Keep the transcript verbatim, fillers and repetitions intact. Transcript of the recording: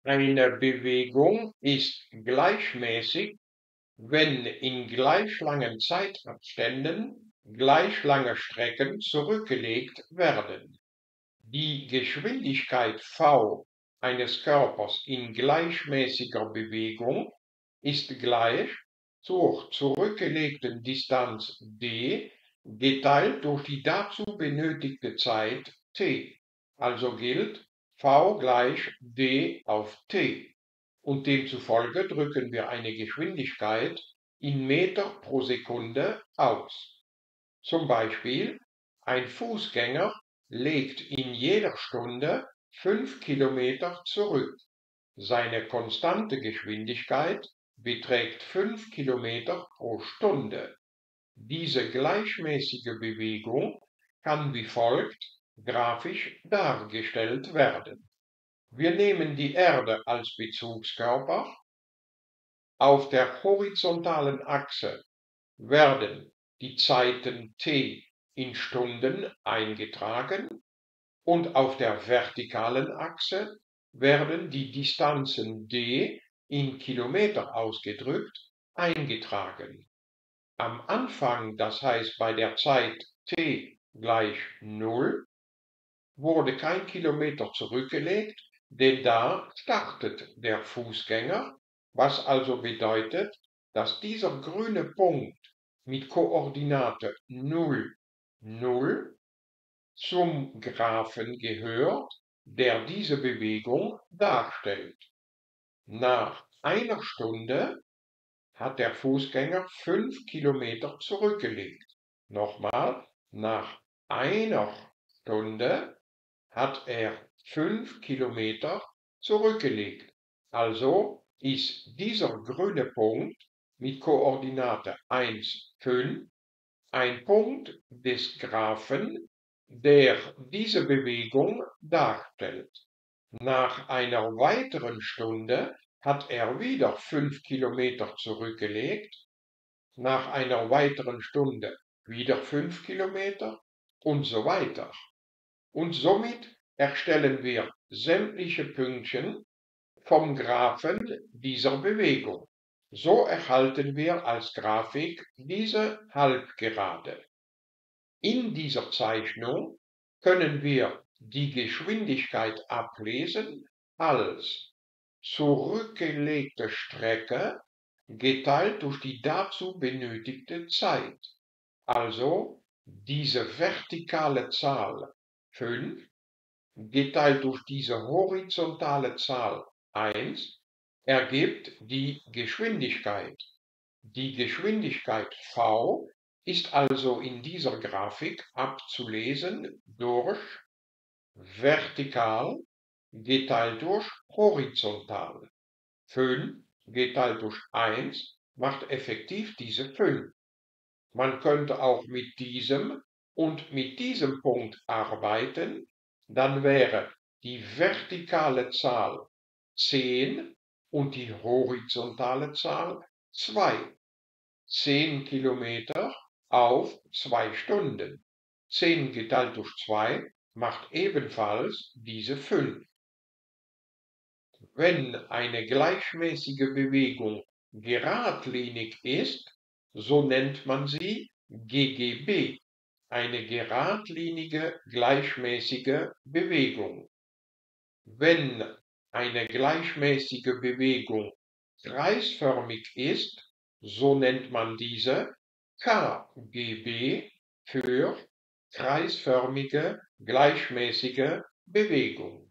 Eine Bewegung ist gleichmäßig, wenn in gleich langen Zeitabständen gleich lange Strecken zurückgelegt werden. Die Geschwindigkeit v eines Körpers in gleichmäßiger Bewegung ist gleich zur zurückgelegten Distanz d geteilt durch die dazu benötigte Zeit t. Also gilt v gleich d auf t. Und demzufolge drücken wir eine Geschwindigkeit in Meter pro Sekunde aus. Zum Beispiel, ein Fußgänger legt in jeder Stunde fünf Kilometer zurück. Seine konstante Geschwindigkeit beträgt fünf Kilometer pro Stunde. Diese gleichmäßige Bewegung kann wie folgt grafisch dargestellt werden. Wir nehmen die Erde als Bezugskörper. Auf der horizontalen Achse werden die Zeiten t in Stunden eingetragen und auf der vertikalen Achse werden die Distanzen d in Kilometer ausgedrückt eingetragen. Am Anfang, das heißt bei der Zeit t gleich null, wurde kein Kilometer zurückgelegt, denn da startet der Fußgänger, was also bedeutet, dass dieser grüne Punkt mit Koordinate null, null zum Graphen gehört, der diese Bewegung darstellt. Nach einer Stunde hat der Fußgänger fünf Kilometer zurückgelegt. Nochmal, nach einer Stunde hat er fünf Kilometer zurückgelegt. Also ist dieser grüne Punkt mit Koordinate eins, fünf ein Punkt des Graphen, der diese Bewegung darstellt. Nach einer weiteren Stunde hat er wieder fünf Kilometer zurückgelegt, nach einer weiteren Stunde wieder fünf Kilometer und so weiter. Und somit erstellen wir sämtliche Pünktchen vom Graphen dieser Bewegung. So erhalten wir als Grafik diese Halbgerade. In dieser Zeichnung können wir die Geschwindigkeit ablesen als zurückgelegte Strecke geteilt durch die dazu benötigte Zeit. Also diese vertikale Zahl fünf geteilt durch diese horizontale Zahl eins ergibt die Geschwindigkeit. Die Geschwindigkeit v ist also in dieser Grafik abzulesen durch vertikal geteilt durch horizontal. fünf geteilt durch eins macht effektiv diese fünf. Man könnte auch mit diesem und mit diesem Punkt arbeiten, dann wäre die vertikale Zahl zehn und die horizontale Zahl zwei. zehn Kilometer auf zwei Stunden. zehn geteilt durch zwei macht ebenfalls diese fünf. Wenn eine gleichmäßige Bewegung geradlinig ist, so nennt man sie G G B, eine geradlinige gleichmäßige Bewegung. Wenn eine gleichmäßige Bewegung kreisförmig ist, so nennt man diese K G B für kreisförmige gleichmäßige Bewegung.